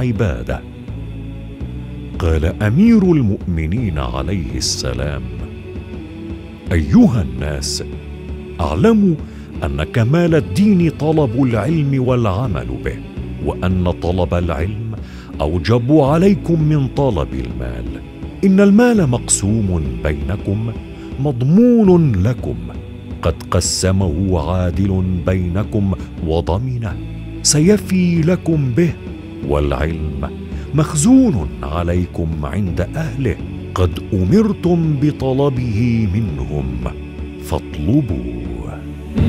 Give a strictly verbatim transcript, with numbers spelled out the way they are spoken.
عباده. قال امير المؤمنين عليه السلام: ايها الناس، اعلموا ان كمال الدين طلب العلم والعمل به، وان طلب العلم اوجب عليكم من طلب المال. ان المال مقسوم بينكم مضمون لكم، قد قسمه عادل بينكم وضمنه، سيفي لكم به. والعلم مخزون عليكم عند اهله، قد امرتم بطلبه منهم فاطلبوه.